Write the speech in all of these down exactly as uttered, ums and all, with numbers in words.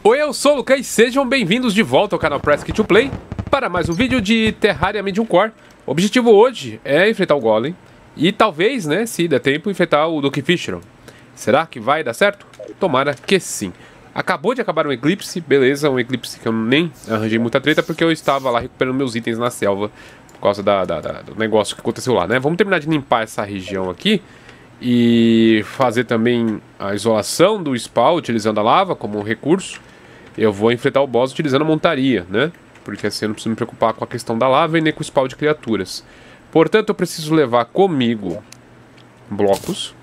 Oi, eu sou o Lucas e sejam bem-vindos de volta ao canal Press Kit to Play para mais um vídeo de Terraria Medium Core. O objetivo hoje é enfrentar o Golem e talvez, né, se der tempo, enfrentar o Duke Fishron. Será que vai dar certo? Tomara que sim. Acabou de acabar um eclipse, beleza, um eclipse que eu nem arranjei muita treta porque eu estava lá recuperando meus itens na selva por causa da, da, da, do negócio que aconteceu lá, né? Vamos terminar de limpar essa região aqui e fazer também a isolação do spawn utilizando a lava como um recurso. Eu vou enfrentar o boss utilizando a montaria, né? Porque assim eu não preciso me preocupar com a questão da lava e nem com o spawn de criaturas. Portanto, eu preciso levar comigo blocos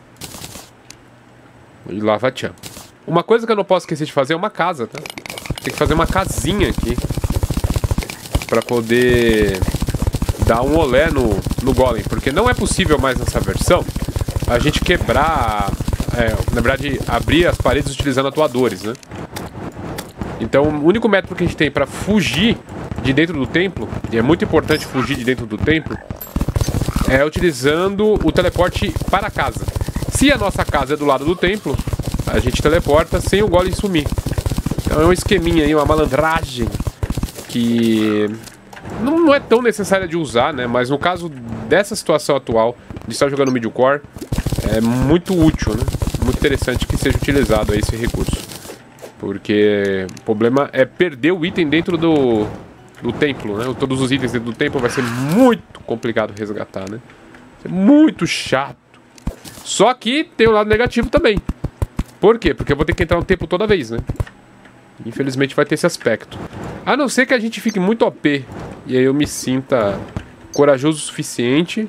e lava-tchan. Uma coisa que eu não posso esquecer de fazer é uma casa, tá? Tem que fazer uma casinha aqui pra poder dar um olé no, no Golem. Porque não é possível mais nessa versão a gente quebrar, é, na verdade, abrir as paredes utilizando atuadores, né? Então, o único método que a gente tem pra fugir de dentro do templo, e é muito importante fugir de dentro do templo, é utilizando o teleporte para casa. Se a nossa casa é do lado do templo, a gente teleporta sem o Golem sumir. Então é um esqueminha aí, uma malandragem que não, não é tão necessária de usar, né? Mas no caso dessa situação atual, de estar jogando Medium Core, é muito útil, né? Muito interessante que seja utilizado aí esse recurso. Porque o problema é perder o item dentro do, do templo, né? Todos os itens dentro do templo vai ser muito complicado resgatar, né? Vai ser muito chato. Só que tem o lado negativo também. Por quê? Porque eu vou ter que entrar no templo toda vez, né? Infelizmente vai ter esse aspecto. A não ser que a gente fique muito O P e aí eu me sinta corajoso o suficiente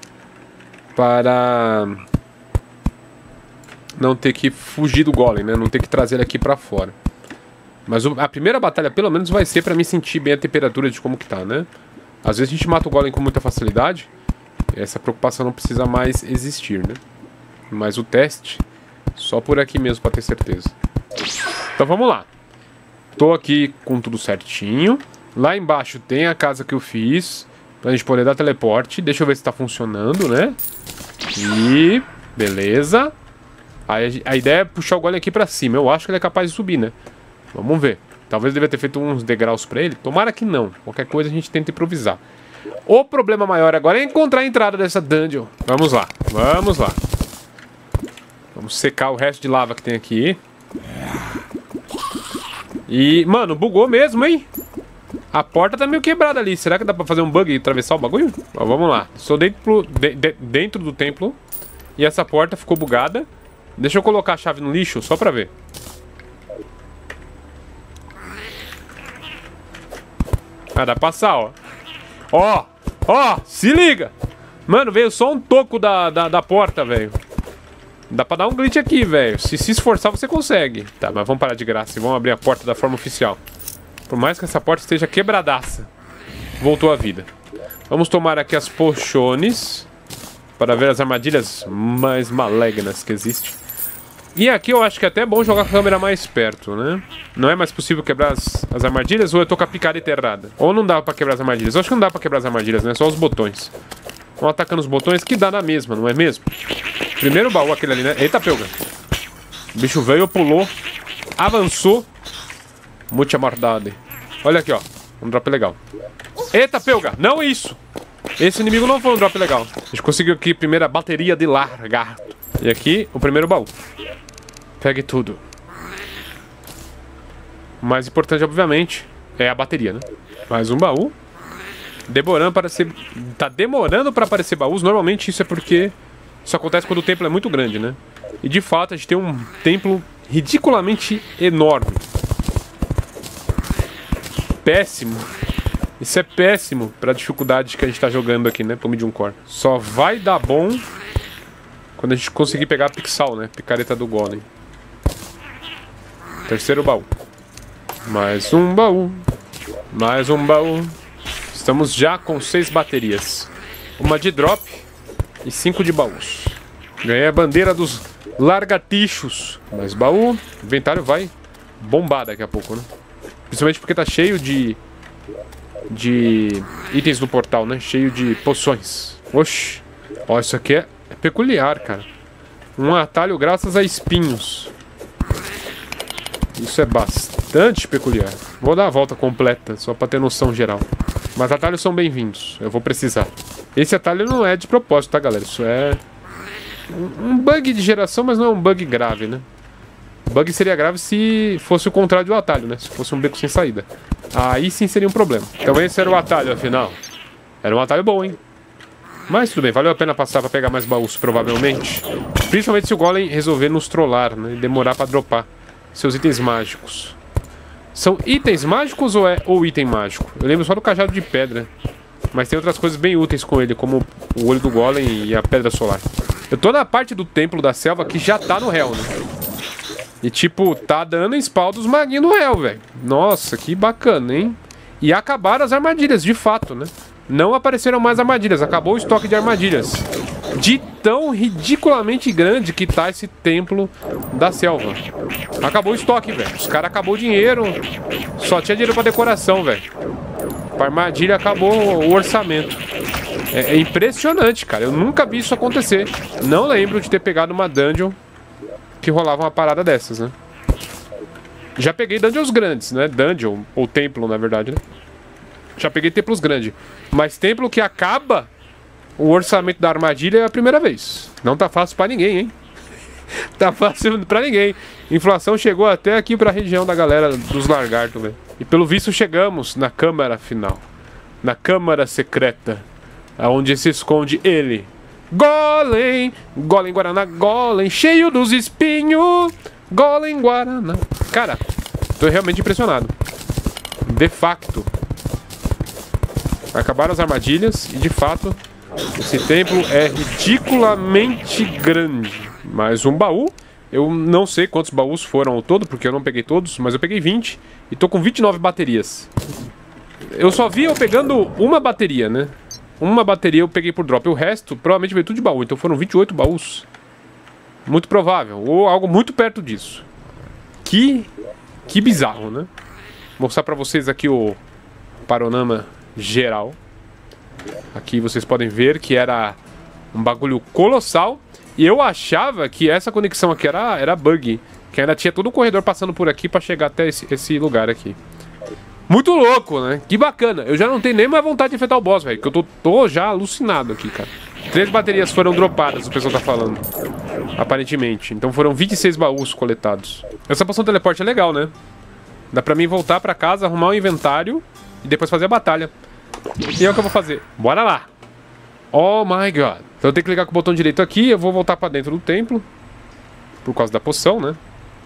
para não ter que fugir do Golem, né? Não ter que trazer ele aqui pra fora. Mas a primeira batalha, pelo menos, vai ser pra me sentir bem a temperatura de como que tá, né? Às vezes a gente mata o Golem com muita facilidade. Essa preocupação não precisa mais existir, né? Mas o teste, só por aqui mesmo pra ter certeza. Então vamos lá. Tô aqui com tudo certinho. Lá embaixo tem a casa que eu fiz pra gente poder dar teleporte. Deixa eu ver se tá funcionando, né? E... beleza. Aí a ideia é puxar o Golem aqui pra cima. Eu acho que ele é capaz de subir, né? Vamos ver. Talvez eu devia ter feito uns degraus pra ele. Tomara que não. Qualquer coisa a gente tenta improvisar. O problema maior agora é encontrar a entrada dessa dungeon. Vamos lá. Vamos lá. Vamos secar o resto de lava que tem aqui. E, mano, bugou mesmo, hein? A porta tá meio quebrada ali. Será que dá pra fazer um bug e atravessar o bagulho? Ó, vamos lá. Estou dentro, de, de, dentro do templo. E essa porta ficou bugada. Deixa eu colocar a chave no lixo, só pra ver. Ah, dá pra passar, ó. Ó, ó, se liga. Mano, veio só um toco da, da, da porta, velho. Dá pra dar um glitch aqui, velho. Se se esforçar, você consegue. Tá, mas vamos parar de graça e vamos abrir a porta da forma oficial. Por mais que essa porta esteja quebradaça, voltou à vida. Vamos tomar aqui as poções para ver as armadilhas mais malignas que existem. E aqui eu acho que é até bom jogar com a câmera mais perto, né? Não é mais possível quebrar as, as armadilhas ou eu tô com a picareta errada? Ou não dá pra quebrar as armadilhas? Eu acho que não dá pra quebrar as armadilhas, né? Só os botões. Vão atacando os botões que dá na mesma, não é mesmo? Primeiro baú aquele ali, né? Eita, pelga. O bicho veio, pulou, avançou. Muita maldade. Olha aqui, ó. Um drop legal. Eita, pelga. Não isso. Esse inimigo não foi um drop legal. A gente conseguiu aqui a primeira bateria de lagarto. E aqui, o primeiro baú. Pegue tudo. O mais importante, obviamente, é a bateria, né? Mais um baú. Demorando para ser... Tá demorando para aparecer baús. Normalmente isso é porque... Isso acontece quando o templo é muito grande, né? E de fato, a gente tem um templo ridiculamente enorme. Péssimo. Isso é péssimo para a dificuldade que a gente tá jogando aqui, né? Pro Medium Core. Só vai dar bom quando a gente conseguir pegar a Pixel, né? Picareta do Golem. Terceiro baú. Mais um baú. Mais um baú. Estamos já com seis baterias. Uma de drop e cinco de baús. Ganhei a bandeira dos largatichos. Mais baú. O inventário vai bombar daqui a pouco, né? Principalmente porque tá cheio de... De itens do portal, né? Cheio de poções. Oxi. Ó, isso aqui é, é peculiar, cara. Um atalho graças a espinhos. Isso é bastante bastante peculiar. Vou dar a volta completa, só pra ter noção geral. Mas atalhos são bem-vindos, eu vou precisar. Esse atalho não é de propósito, tá, galera? Isso é um bug de geração, mas não é um bug grave, né? Bug seria grave se fosse o contrário do atalho, né? Se fosse um beco sem saída. Aí sim seria um problema. Então esse era o atalho, afinal. Era um atalho bom, hein? Mas tudo bem, valeu a pena passar pra pegar mais baús, provavelmente. Principalmente se o Golem resolver nos trollar, né? E demorar pra dropar seus itens mágicos. São itens mágicos ou é o item mágico? Eu lembro só do cajado de pedra. Mas tem outras coisas bem úteis com ele, como o olho do Golem e a pedra solar. Eu tô na parte do templo da selva que já tá no Hell, né? E tipo, tá dando spawn dos maguinhos no Hell, velho. Nossa, que bacana, hein? E acabaram as armadilhas, de fato, né? Não apareceram mais armadilhas, acabou o estoque de armadilhas. De tão ridiculamente grande que tá esse templo da selva. Acabou o estoque, velho. Os caras acabou o dinheiro. Só tinha dinheiro pra decoração, velho. Pra armadilha acabou o orçamento. É, é impressionante, cara. Eu nunca vi isso acontecer. Não lembro de ter pegado uma dungeon que rolava uma parada dessas, né? Já peguei dungeons grandes, né? Dungeon, ou templo, na verdade, né? Já peguei templos grandes. Mas templo que acaba o orçamento da armadilha é a primeira vez. Não tá fácil pra ninguém, hein? Tá fácil pra ninguém. Inflação chegou até aqui pra região da galera dos lagartos, velho. E pelo visto chegamos na câmara final. Na câmara secreta. Onde se esconde ele. Golem, Golem Guaraná, Golem cheio dos espinhos. Golem Guaraná. Cara, tô realmente impressionado. De facto. Acabaram as armadilhas e de fato esse templo é ridiculamente grande. Mais um baú. Eu não sei quantos baús foram ao todo, porque eu não peguei todos, mas eu peguei vinte e tô com vinte e nove baterias. Eu só vi eu pegando uma bateria, né? Uma bateria eu peguei por drop. O resto provavelmente veio tudo de baú. Então foram vinte e oito baús. Muito provável. Ou algo muito perto disso. Que, que bizarro, né? Vou mostrar pra vocês aqui o panorama geral. Aqui vocês podem ver que era um bagulho colossal. E eu achava que essa conexão aqui era, era bug. Que ainda tinha todo um corredor passando por aqui pra chegar até esse, esse lugar aqui. Muito louco, né? Que bacana. Eu já não tenho nem mais vontade de enfrentar o boss, velho. Que eu tô, tô já alucinado aqui, cara. Três baterias foram dropadas, o pessoal tá falando. Aparentemente. Então foram vinte e seis baús coletados. Essa poção de teleporte é legal, né? Dá pra mim voltar pra casa, arrumar o inventário e depois fazer a batalha. E é o que eu vou fazer. Bora lá. Oh my god. Então eu tenho que ligar com o botão direito aqui. Eu vou voltar pra dentro do templo. Por causa da poção, né?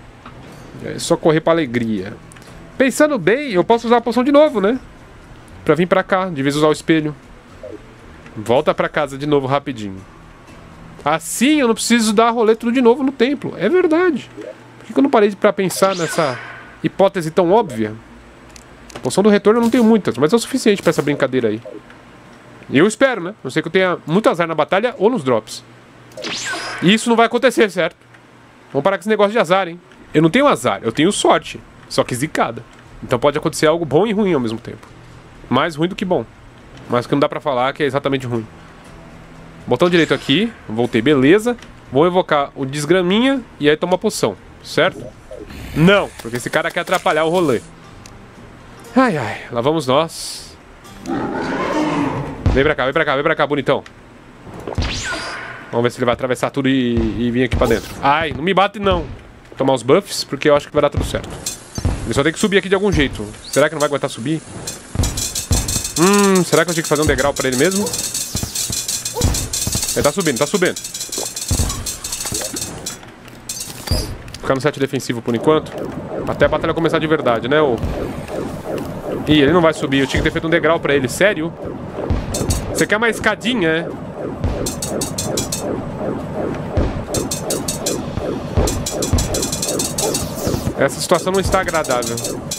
É só correr pra alegria. Pensando bem, eu posso usar a poção de novo, né? Pra vir pra cá, de vez usar o espelho. Volta pra casa de novo rapidinho. Assim eu não preciso dar rolê tudo de novo no templo. É verdade. Por que eu não parei pra pensar nessa hipótese tão óbvia? Poção do retorno eu não tenho muitas, mas é o suficiente pra essa brincadeira aí. E eu espero, né? Não sei que eu tenha muito azar na batalha ou nos drops. E isso não vai acontecer, certo? Vamos parar com esse negócio de azar, hein? Eu não tenho azar, eu tenho sorte. Só que zicada. Então pode acontecer algo bom e ruim ao mesmo tempo. Mais ruim do que bom. Mas que não dá pra falar que é exatamente ruim. Botão direito aqui. Voltei, beleza. Vou evocar o desgraminha e aí tomar poção. Certo? Não, porque esse cara quer atrapalhar o rolê. Ai, ai. Lá vamos nós. Vem pra cá, vem pra cá, vem pra cá, bonitão. Vamos ver se ele vai atravessar tudo e, e vir aqui pra dentro. Ai, não me bate não. Vou tomar os buffs, porque eu acho que vai dar tudo certo. Ele só tem que subir aqui de algum jeito. Será que não vai aguentar subir? Hum, será que eu tinha que fazer um degrau pra ele mesmo? Ele tá subindo, tá subindo. Ficar no set defensivo por enquanto. Até a batalha começar de verdade, né? O... Ih, ele não vai subir. Eu tinha que ter feito um degrau pra ele. Sério? Você quer uma escadinha, né? Essa situação não está agradável.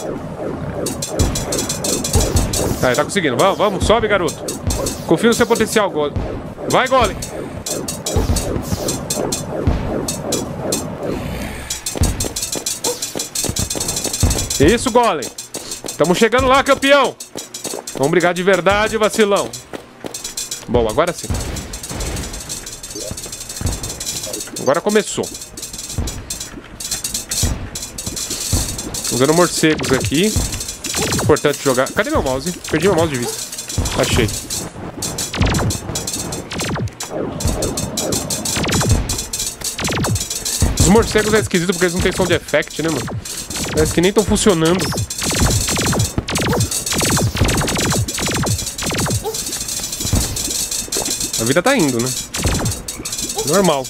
Tá, ele tá conseguindo. Vamos, vamos. Sobe, garoto. Confia no seu potencial, Golem. Vai, Golem. Isso, Golem. Estamos chegando lá, campeão. Vamos brigar de verdade, vacilão. Bom, agora sim. Agora começou. Usando morcegos aqui. Importante jogar... Cadê meu mouse? Perdi meu mouse de vista. Achei. Os morcegos é esquisito porque eles não tem som de effect, né, mano? Parece que nem estão funcionando. A vida tá indo, né? Normal.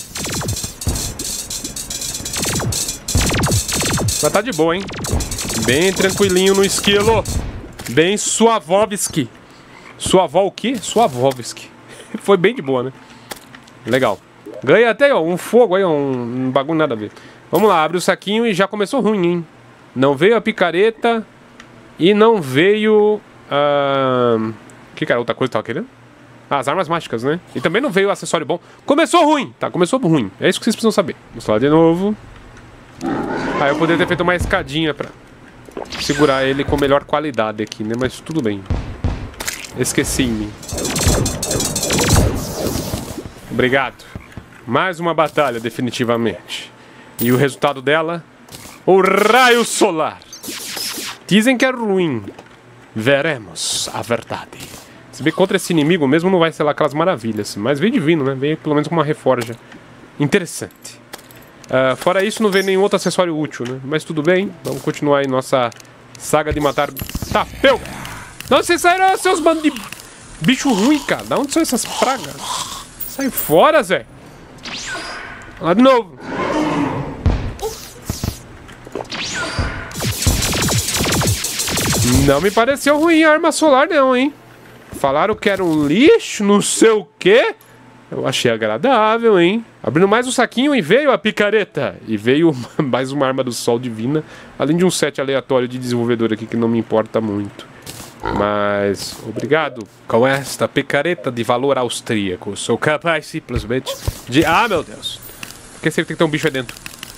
Mas tá de boa, hein? Bem tranquilinho no esquilo. Bem suavovski. Suavol o quê? Suavovski. Foi bem de boa, né? Legal. Ganhei até, ó, um fogo aí, ó, um, um bagulho nada a ver. Vamos lá, abre o saquinho e já começou ruim, hein? Não veio a picareta e não veio... Uh... que cara, outra coisa que eu tava querendo? Ah, as armas mágicas, né? E também não veio o acessório bom. Começou ruim, tá? Começou ruim. É isso que vocês precisam saber. Vamos lá de novo. Ah, eu poderia ter feito uma escadinha pra segurar ele com melhor qualidade aqui, né? Mas tudo bem. Esqueci-me. Obrigado. Mais uma batalha, definitivamente. E o resultado dela? O raio solar. Dizem que é ruim. Veremos a verdade. Se bem contra esse inimigo mesmo não vai ser lá aquelas maravilhas. Mas veio divino, né? Veio pelo menos com uma reforja. Interessante. Uh, fora isso, não veio nenhum outro acessório útil, né? Mas tudo bem. Vamos continuar aí nossa saga de matar... Tá, peu! De onde vocês saíram, seus bandos de bicho ruim, cara? Da onde são essas pragas? Sai fora, Zé! Lá de novo! Não me pareceu ruim a arma solar não, hein? Falaram que era um lixo, não sei o quê. Eu achei agradável, hein? Abrindo mais um saquinho e veio a picareta. E veio mais uma arma do sol divina. Além de um set aleatório de desenvolvedor aqui que não me importa muito. Mas, obrigado. Com esta picareta de valor austríaco, sou capaz simplesmente de... Ah, meu Deus! Por que sempre tem que ter um bicho aí dentro?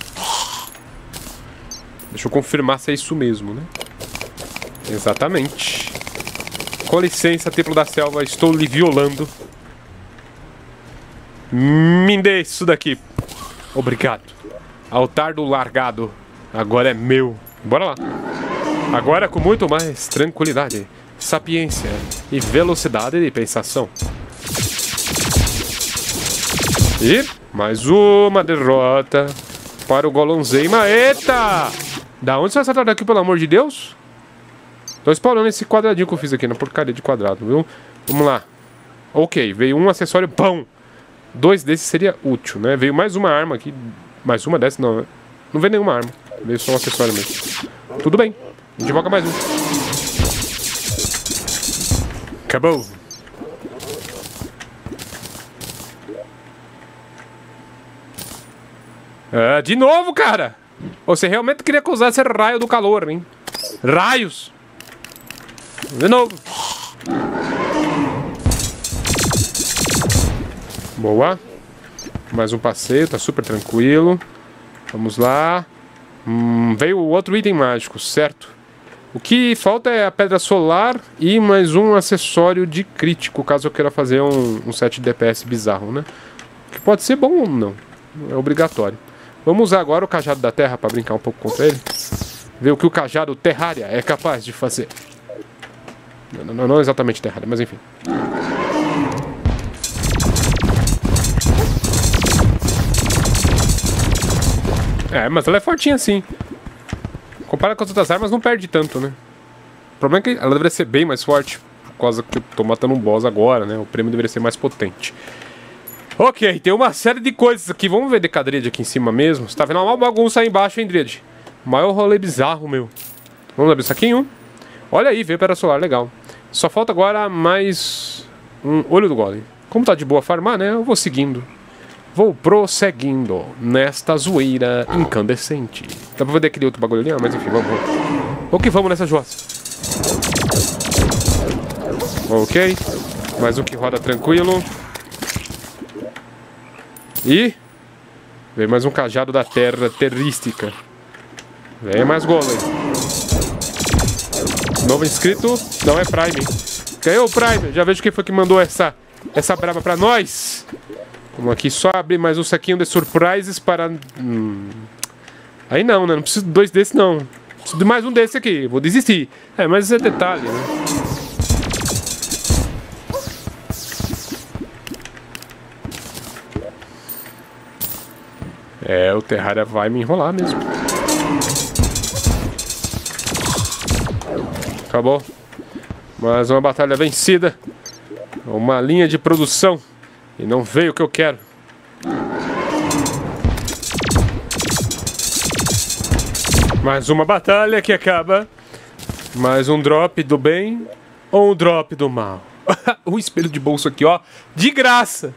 Deixa eu confirmar se é isso mesmo, né? Exatamente. Com licença, Templo da Selva, estou lhe violando. Me dê isso daqui. Obrigado. Altar do largado. Agora é meu. Bora lá. Agora com muito mais tranquilidade, sapiência e velocidade de pensação. E mais uma derrota para o Golonzeima. Eita! Da onde você vai acertar daqui, pelo amor de Deus? Tô explorando esse quadradinho que eu fiz aqui na porcaria de quadrado, viu? Vamos lá. Ok, veio um acessório pão. Dois desses seria útil, né? Veio mais uma arma aqui. Mais uma dessas, não. Não veio nenhuma arma. Veio só um acessório mesmo. Tudo bem. A gente invoca mais um. Acabou. Ah, de novo, cara! Você realmente queria que usasse raio do calor, hein? Raios! De novo. Boa. Mais um passeio, tá super tranquilo. Vamos lá. Hum, veio outro item mágico, certo? O que falta é a pedra solar e mais um acessório de crítico, caso eu queira fazer um, um set de D P S bizarro, né? Que pode ser bom ou não. É obrigatório. Vamos usar agora o cajado da terra para brincar um pouco contra ele. Ver o que o cajado Terraria é capaz de fazer. Não, não, não exatamente Terraria, mas enfim. É, mas ela é fortinha assim. Comparado com as outras armas, não perde tanto, né? O problema é que ela deveria ser bem mais forte. Por causa que eu tô matando um boss agora, né? O prêmio deveria ser mais potente. Ok, tem uma série de coisas aqui. Vamos ver Decadred aqui em cima mesmo. Você tá vendo uma bagunça aí embaixo, hein, Dred? Maior rolê bizarro, meu. Vamos abrir o saquinho. Olha aí, veio pedra solar, legal. Só falta agora mais um olho do golem. Como tá de boa farmar, né? Eu vou seguindo. Vou prosseguindo nesta zoeira incandescente. Dá pra ver aquele outro bagulho ali? Ah, mas enfim, vamos. O que vamos nessa jossa? Ok. Mais um que roda tranquilo. E... vem mais um cajado da terra terrística. Vem mais golem. Novo inscrito. Não é Prime. Ganhou o Prime. Já vejo quem foi que mandou essa, essa braba pra nós. Vamos aqui só abrir mais um saquinho de surprises para... Hum... Aí não, né? Não preciso de dois desses, não. Preciso de mais um desse aqui. Vou desistir. É, mas esse é detalhe, né? É, o Terraria vai me enrolar mesmo. Acabou. Mais uma batalha vencida. Uma linha de produção. E não veio o que eu quero. Mais uma batalha que acaba. Mais um drop do bem ou um drop do mal. Um espelho de bolso aqui, ó. De graça.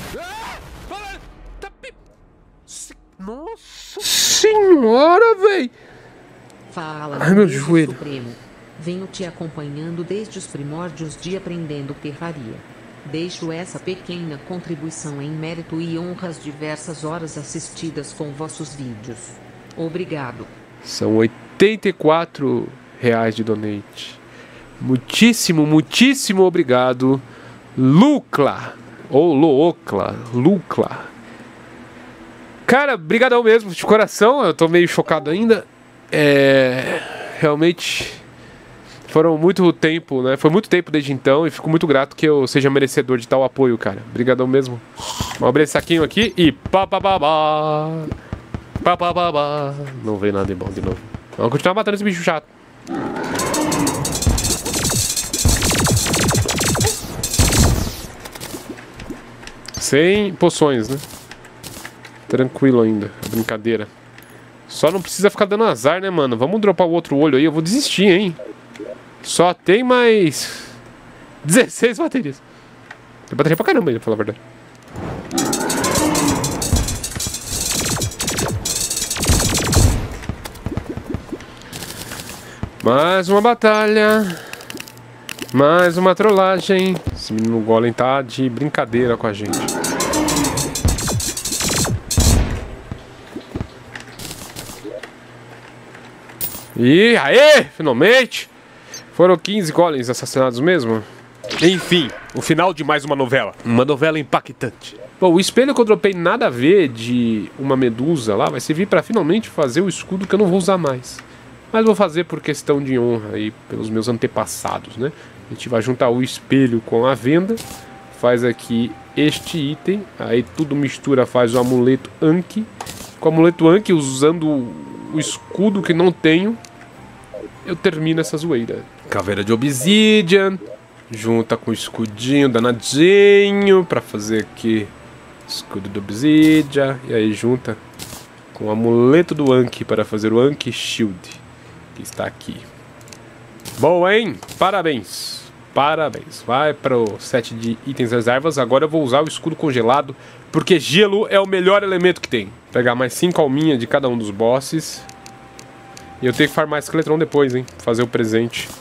Nossa senhora, véi. Fala, ai, meu joelho. Supremo. Venho te acompanhando desde os primórdios de Aprendendo Terraria. Deixo essa pequena contribuição em mérito e honra às diversas horas assistidas com vossos vídeos. Obrigado. São oitenta e quatro reais de donate. Muitíssimo, muitíssimo obrigado, Lucla. Ou Loocla, Lucla. Cara, brigadão mesmo, de coração. Eu tô meio chocado ainda. É... Realmente... Foram muito tempo, né? Foi muito tempo desde então e fico muito grato que eu seja merecedor de tal apoio, cara. Obrigadão mesmo. Vamos abrir esse saquinho aqui e pá pá pá pá. Pá pá pá pá. Não veio nada de bom de novo. Vamos continuar matando esse bicho chato. Sem poções, né? Tranquilo ainda. Brincadeira. Só não precisa ficar dando azar, né, mano? Vamos dropar o outro olho aí. Eu vou desistir, hein? Só tem mais dezesseis baterias. Tem bateria pra caramba aí, pra falar a verdade. Mais uma batalha. Mais uma trollagem. Esse menino golem tá de brincadeira com a gente. E aê, finalmente. Foram quinze golems assassinados mesmo? Enfim, o final de mais uma novela. Uma novela impactante. Bom, o espelho que eu dropei nada a ver de uma medusa lá vai servir pra finalmente fazer o escudo que eu não vou usar mais. Mas vou fazer por questão de honra aí, pelos meus antepassados, né? A gente vai juntar o espelho com a venda. Faz aqui este item. Aí tudo mistura, faz o amuleto Anki. Com o amuleto Anki, usando o escudo que não tenho, eu termino essa zoeira. Caveira de obsidian. Junta com o escudinho danadinho. Pra fazer aqui escudo de obsidian. E aí junta com o amuleto do Anki para fazer o Anki Shield. Que está aqui. Boa, hein? Parabéns. Parabéns. Vai para o set de itens reservas. Agora eu vou usar o escudo congelado. Porque gelo é o melhor elemento que tem. Vou pegar mais cinco alminhas de cada um dos bosses. E eu tenho que farmar esqueletron depois, hein? Fazer o presente.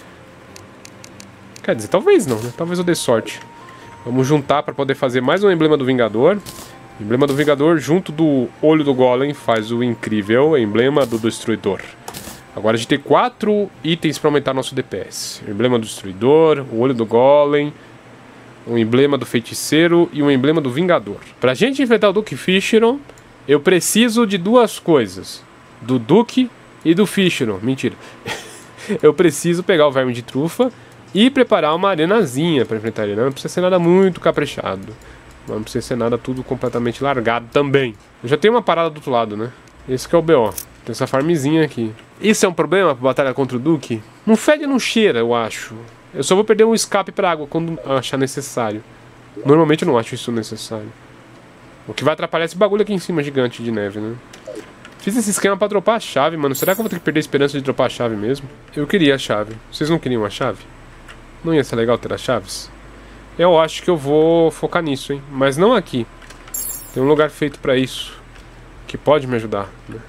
Quer dizer, talvez não, né? Talvez eu dê sorte. Vamos juntar para poder fazer mais um emblema do Vingador. Emblema do Vingador junto do olho do Golem faz o incrível emblema do Destruidor. Agora a gente tem quatro itens para aumentar nosso D P S. O emblema do Destruidor, o olho do Golem, um emblema do Feiticeiro e um emblema do Vingador. Pra gente enfrentar o Duke Fischl, eu preciso de duas coisas. Do Duke e do Fischl. Mentira. Eu preciso pegar o Verme de Trufa e preparar uma arenazinha pra enfrentar ele. Não precisa ser nada muito caprichado. Não precisa ser nada tudo completamente largado também. Eu já tenho uma parada do outro lado, né? Esse que é o B O. Tem essa farmzinha aqui. Isso é um problema pra batalha contra o Duke? Não fede, não cheira, eu acho. Eu só vou perder um escape pra água quando achar necessário. Normalmente eu não acho isso necessário. O que vai atrapalhar é esse bagulho aqui em cima gigante de neve, né? Fiz esse esquema pra dropar a chave, mano. Será que eu vou ter que perder a esperança de dropar a chave mesmo? Eu queria a chave. Vocês não queriam a chave? Não ia ser legal ter as chaves? Eu acho que eu vou focar nisso, hein? Mas não aqui. Tem um lugar feito pra isso. Que pode me ajudar, né?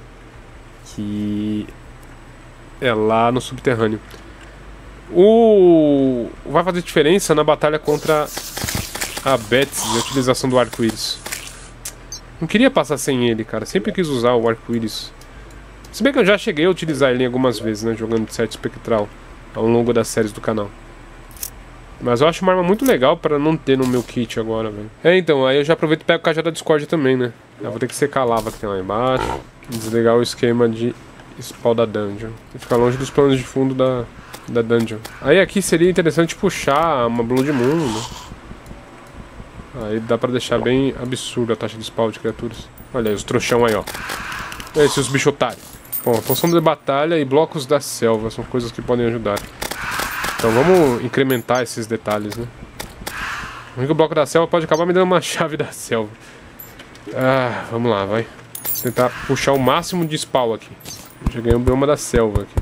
Que é lá no subterrâneo. O... Vai fazer diferença na batalha contra a Betsy e a utilização do arco-íris. Não queria passar sem ele, cara. Sempre quis usar o arco-íris. Se bem que eu já cheguei a utilizar ele algumas vezes, né? Jogando de set espectral ao longo das séries do canal. Mas eu acho uma arma muito legal pra não ter no meu kit agora, velho. É, então, aí eu já aproveito e pego o cajado da Discord também, né? Eu vou ter que secar a lava que tem lá embaixo. Desligar o esquema de spawn da dungeon. E ficar longe dos planos de fundo da, da dungeon. Aí aqui seria interessante puxar uma Blood Moon, né? Aí dá pra deixar bem absurda a taxa de spawn de criaturas. Olha aí, os trouxão aí, ó. Esses bichos otários. Bom, poção de batalha e blocos da selva são coisas que podem ajudar. Então vamos incrementar esses detalhes, né? O único bloco da selva pode acabar me dando uma chave da selva. Ah, vamos lá, vai. Vou tentar puxar o máximo de spawn aqui. Já ganhei um bioma da selva aqui.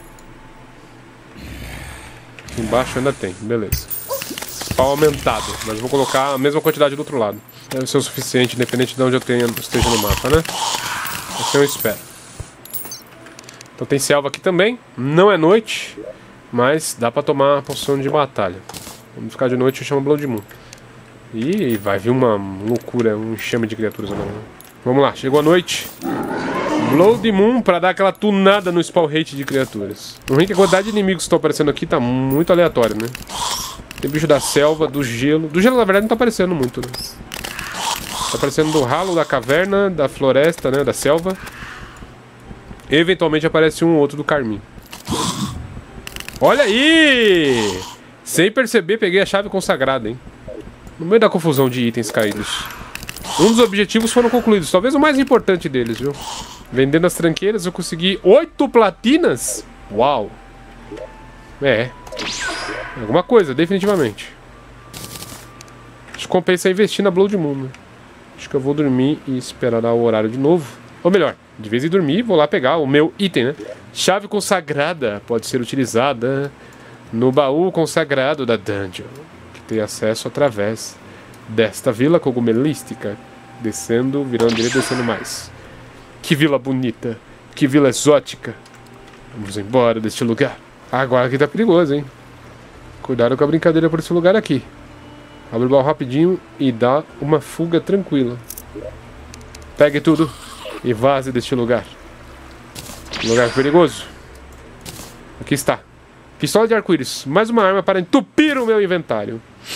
Aqui embaixo ainda tem, beleza. Spawn aumentado, mas vou colocar a mesma quantidade do outro lado. Deve ser o suficiente, independente de onde eu tenha, esteja no mapa, né? Assim eu espero. Então tem selva aqui também. Não é noite, mas dá pra tomar a poção de batalha. Vamos ficar de noite e chama Blood Moon. E vai vir uma loucura, um enxame de criaturas agora. Vamos lá, chegou a noite. Blood Moon pra dar aquela tunada no spawn rate de criaturas. O ruim é que a quantidade de inimigos que estão aparecendo aqui tá muito aleatória, né? Tem bicho da selva, do gelo. Do gelo, na verdade, não tá aparecendo muito, né? Tá aparecendo do ralo, da caverna, da floresta, né? Da selva. Eventualmente aparece um ou outro do carmim. Olha aí! Sem perceber, peguei a chave consagrada, hein? No meio da confusão de itens caídos. Um dos objetivos foram concluídos. Talvez o mais importante deles, viu? Vendendo as tranqueiras, eu consegui oito platinas. Uau! É. Alguma coisa, definitivamente. Acho que compensa investir na Blood Moon, né? Acho que eu vou dormir e esperar o horário de novo. Ou melhor, de vez em dormir, vou lá pegar o meu item, né? Chave consagrada pode ser utilizada no baú consagrado da dungeon, que tem acesso através desta vila cogumelística. Descendo, virando direito, descendo mais. Que vila bonita, que vila exótica. Vamos embora deste lugar. Agora aqui tá perigoso, hein? Cuidado com a brincadeira por esse lugar aqui. Abre o baú rapidinho e dá uma fuga tranquila. Pegue tudo e vaze deste lugar. Lugar perigoso. Aqui está. Pistola de arco-íris. Mais uma arma para entupir o meu inventário.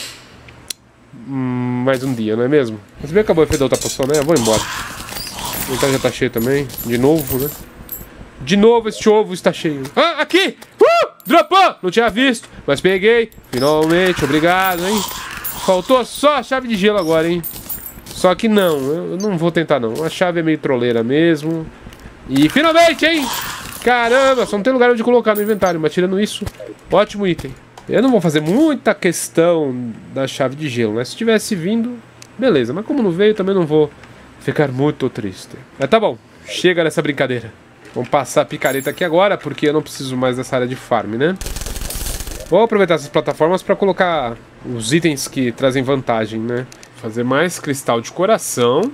Hum, mais um dia, não é mesmo? Mas bem acabou o efeito da outra poção, né? Eu vou embora. O inventário já tá cheio também. De novo, né? De novo este ovo está cheio. Ah, aqui! Uh! Dropou! Não tinha visto, mas peguei. Finalmente, obrigado, hein? Faltou só a chave de gelo agora, hein? Só que não, eu não vou tentar não. A chave é meio troleira mesmo. E finalmente, hein? Caramba, só não tem lugar onde colocar no inventário. Mas tirando isso, ótimo item. Eu não vou fazer muita questão da chave de gelo, né? Se tivesse vindo, beleza. Mas como não veio, também não vou ficar muito triste. Mas tá bom, chega dessa brincadeira. Vamos passar a picareta aqui agora, porque eu não preciso mais dessa área de farm, né? Vou aproveitar essas plataformas para colocar os itens que trazem vantagem, né? Fazer mais cristal de coração.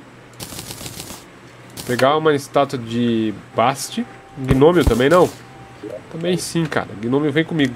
Pegar uma estátua de Bast. Gnômio também não? Também sim, cara. Gnômio vem comigo.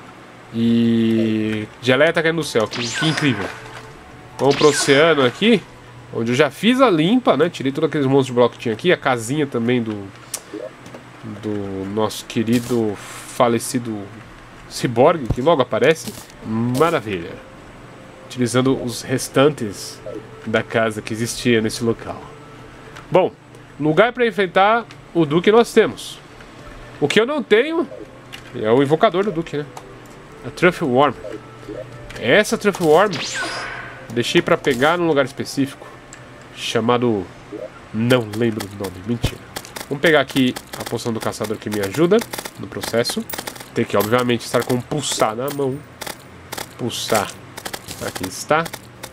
E... geleia tá caindo do céu. Que, que incrível. Vamos pro oceano aqui. Onde eu já fiz a limpa, né? Tirei todos aqueles monstros de bloco que tinha aqui. A casinha também do... do nosso querido falecido Cyborg, que logo aparece. Maravilha. Utilizando os restantes da casa que existia nesse local. Bom, lugar para enfrentar o Duque nós temos. O que eu não tenho é o invocador do Duque, né? A Truffle Worm. Essa Truffle Worm deixei para pegar num lugar específico chamado... não lembro o nome, mentira. Vamos pegar aqui a poção do caçador que me ajuda no processo. Tem que, obviamente, estar com um pulsar na mão. Pulsar. Aqui está.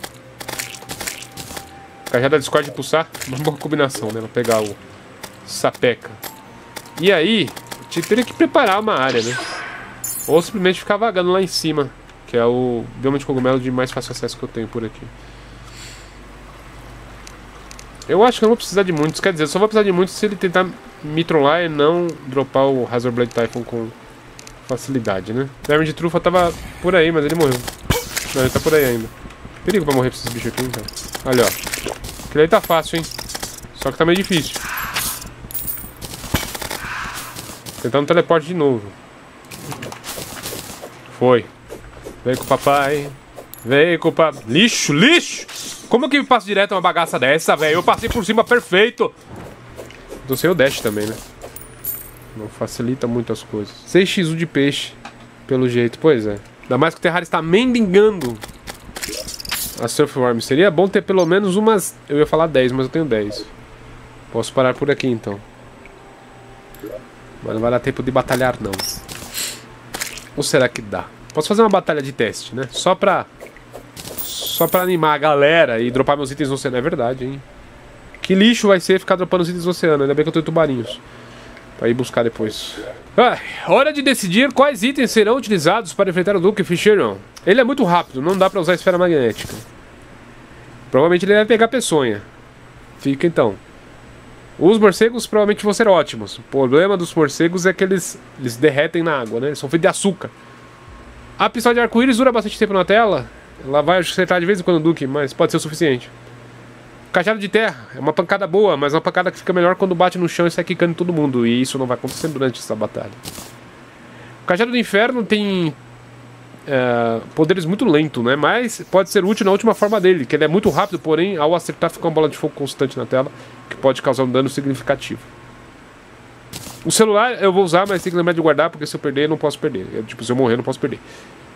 Cajada da Discord e pulsar. Uma boa combinação, né? Vou pegar o sapeca. E aí, eu teria que preparar uma área, né? Ou simplesmente ficar vagando lá em cima. Que é o bioma de cogumelo de mais fácil acesso que eu tenho por aqui. Eu acho que eu não vou precisar de muitos. Quer dizer, eu só vou precisar de muitos se ele tentar me trollar e não dropar o Razorblade Typhon com facilidade, né? O Verme de Trufa tava por aí, mas ele morreu. Não, ele tá por aí ainda. Perigo pra morrer pra esses bichos aqui, então. Olha, ó. Aquele aí tá fácil, hein? Só que tá meio difícil. Tentando teleporte de novo. Foi. Vem com o papai. Vem com o papai. Lixo, lixo! Como que eu passo direto uma bagaça dessa, velho? Eu passei por cima perfeito. Não sei o dash também, né? Não facilita muito as coisas. seis por um de peixe, pelo jeito. Pois é. Ainda mais que o Terraria está mendigando a Surfworm. Seria bom ter pelo menos umas... Eu ia falar dez, mas eu tenho dez. Posso parar por aqui, então. Mas não vai dar tempo de batalhar, não. Ou será que dá? Posso fazer uma batalha de teste, né? Só pra... Só pra animar a galera e dropar meus itens no oceano. É verdade, hein? Que lixo vai ser ficar dropando os itens no oceano. Ainda bem que eu tenho tubarinhos pra ir buscar depois. Ah, hora de decidir quais itens serão utilizados para enfrentar o Duque Ficheron. Ele é muito rápido, não dá pra usar a esfera magnética. Provavelmente ele vai pegar peçonha. Fica então. Os morcegos provavelmente vão ser ótimos. O problema dos morcegos é que eles, eles derretem na água, né? Eles são feitos de açúcar. A pistola de arco-íris dura bastante tempo na tela. Ela vai acertar de vez em quando o Duque, mas pode ser o suficiente. Cajado de terra é uma pancada boa, mas uma pancada que fica melhor quando bate no chão e sai quicando todo mundo. E isso não vai acontecer durante essa batalha. O Cajado do Inferno tem é, poderes muito lentos, né? Mas pode ser útil na última forma dele, que ele é muito rápido, porém ao acertar fica uma bola de fogo constante na tela, que pode causar um dano significativo. O celular eu vou usar, mas tem que lembrar de guardar, porque se eu perder eu não posso perder. É, tipo, se eu morrer eu não posso perder.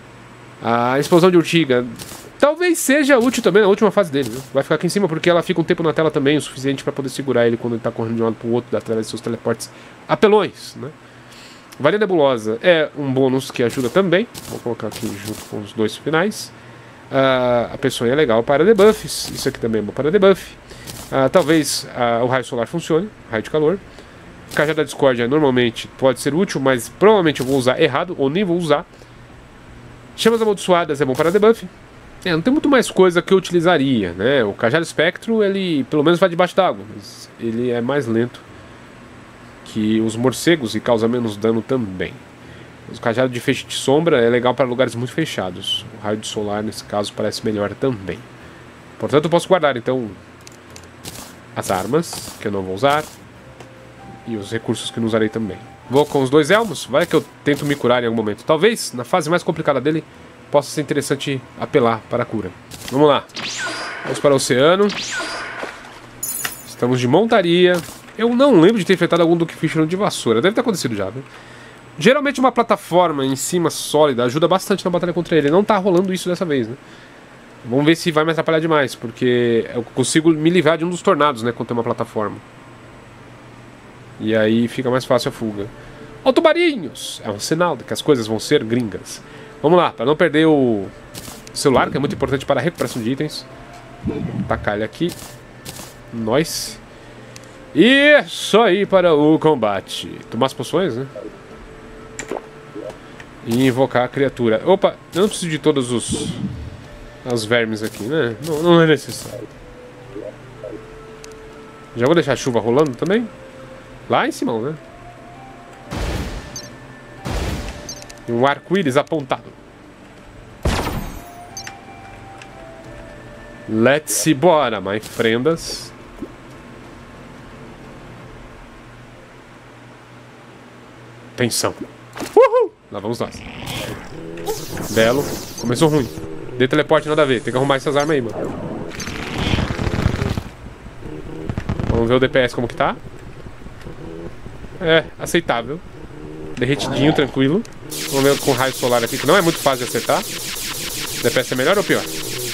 A explosão de urtiga talvez seja útil também na última fase dele, viu? Vai ficar aqui em cima porque ela fica um tempo na tela também, o suficiente para poder segurar ele quando ele tá correndo de um lado pro outro, através de seus teleportes apelões, né? Varia Nebulosa é um bônus que ajuda também. Vou colocar aqui junto com os dois finais. Uh, a peçonha é legal para debuffs. Isso aqui também é bom para debuff. Uh, talvez uh, o raio solar funcione, raio de calor. Cajado da Discórdia normalmente pode ser útil, mas provavelmente eu vou usar errado, ou nem vou usar. Chamas Amaldiçoadas é bom para debuff. É, não tem muito mais coisa que eu utilizaria, né? O Cajado Espectro, ele pelo menos vai debaixo d'água, mas ele é mais lento que os morcegos e causa menos dano também. O Cajado de Feixe de Sombra é legal para lugares muito fechados. O raio de solar, nesse caso, parece melhor também. Portanto, eu posso guardar, então, as armas, que eu não vou usar, e os recursos que não usarei também. Vou com os dois elmos, vai que eu tento me curar em algum momento. Talvez, na fase mais complicada dele, possa ser interessante apelar para a cura. Vamos lá. Vamos para o oceano. Estamos de montaria. Eu não lembro de ter enfrentado algum Duque Ficheron de vassoura. Deve ter acontecido já, viu? Geralmente uma plataforma em cima sólida ajuda bastante na batalha contra ele. Não tá rolando isso dessa vez, né? Vamos ver se vai me atrapalhar demais, porque eu consigo me livrar de um dos tornados, né, quando tem uma plataforma. E aí fica mais fácil a fuga. Ó, tubarinhos! É um sinal de que as coisas vão ser gringas. Vamos lá, para não perder o celular, que é muito importante para a recuperação de itens. Vou tacar ele aqui. Nós. E só ir para o combate. Tomar as poções, né? E invocar a criatura. Opa, eu não preciso de todos os as vermes aqui, né? Não, não é necessário. Já vou deixar a chuva rolando também. Lá em cima, né? E um arco-íris apontado. Let's bora, my friendas. Tensão. Uhul! Lá vamos nós. Belo. Começou ruim. Dei teleporte, nada a ver. Tem que arrumar essas armas aí, mano. Vamos ver o D P S como que tá. É, aceitável. Derretidinho, tranquilo. Vamos ver com raio solar aqui, que não é muito fácil de acertar. D P S é melhor ou pior?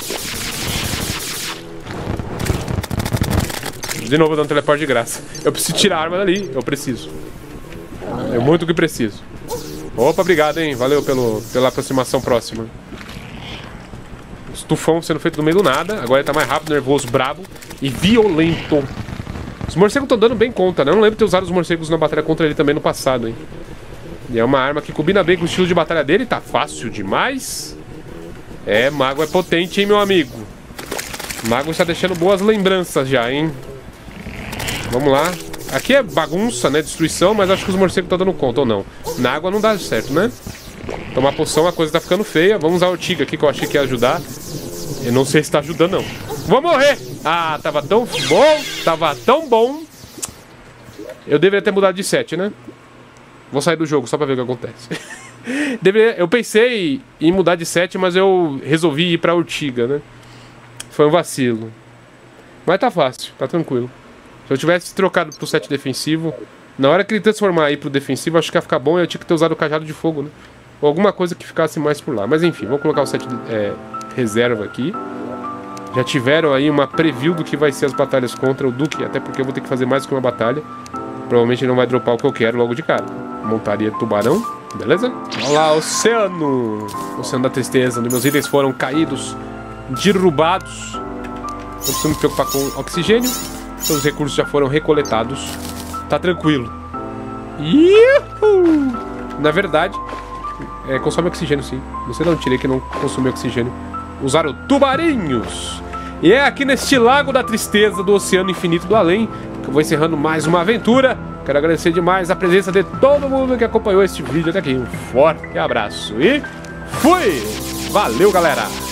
De novo dando teleporte de graça. Eu preciso tirar a arma dali. Eu preciso. É muito o que preciso. Opa, obrigado, hein. Valeu pelo, pela aproximação próxima. Estufão sendo feito no meio do nada. Agora ele tá mais rápido, nervoso, brabo e violento. Os morcegos estão dando bem conta, né? Eu não lembro de ter usado os morcegos na batalha contra ele também no passado, hein. E é uma arma que combina bem com o estilo de batalha dele. Tá fácil demais. É, mago é potente, hein, meu amigo. O mago está deixando boas lembranças já, hein. Vamos lá. Aqui é bagunça, né? Destruição, mas acho que os morcegos estão dando conta, ou não. Na água não dá certo, né? Tomar poção, a coisa tá ficando feia. Vamos usar a ortiga aqui, que eu achei que ia ajudar. Eu não sei se tá ajudando, não. Vou morrer! Ah, tava tão bom. Tava tão bom. Eu deveria ter mudado de set, né? Vou sair do jogo só pra ver o que acontece. Deveria... Eu pensei em mudar de set, mas eu resolvi ir pra ortiga, né? Foi um vacilo. Mas tá fácil, tá tranquilo. Se eu tivesse trocado pro set defensivo, Na hora que ele transformar aí pro defensivo, acho que ia ficar bom. Eu tinha que ter usado o cajado de fogo, né? Ou alguma coisa que ficasse mais por lá. Mas enfim, vamos colocar o set é, reserva aqui. Já tiveram aí uma preview do que vai ser as batalhas contra o Duque. Até porque eu vou ter que fazer mais que uma batalha. Provavelmente ele não vai dropar o que eu quero logo de cara. Montaria tubarão, beleza? Olha lá, oceano. Oceano da tristeza, onde meus itens foram caídos, derrubados. Não preciso me preocupar com oxigênio. Todos os recursos já foram recoletados. Tá tranquilo. Iuhu! Na verdade, é, consome oxigênio sim. Não sei de onde tirei que não consome oxigênio. Usaram tubarinhos. E é aqui neste lago da tristeza do Oceano Infinito do Além que eu vou encerrando mais uma aventura. Quero agradecer demais a presença de todo mundo que acompanhou este vídeo até aqui. Um forte abraço e fui! Valeu, galera!